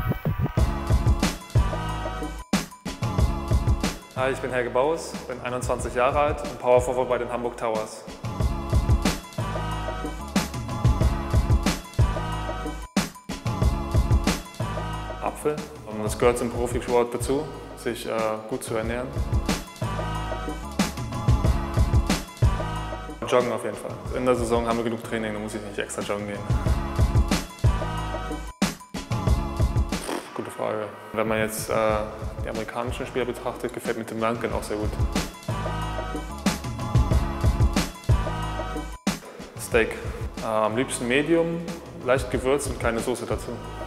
Hi, ich bin Helge Baus, bin 21 Jahre alt und Powerforward bei den Hamburg Towers. Apfel. Das gehört zum Profisport dazu, sich gut zu ernähren. Joggen auf jeden Fall. In der Saison haben wir genug Training, da muss ich nicht extra joggen gehen. Gute Frage. Wenn man jetzt die amerikanischen Spieler betrachtet, gefällt mir Tim Duncan auch sehr gut. Steak. Am liebsten Medium, leicht gewürzt und keine Soße dazu.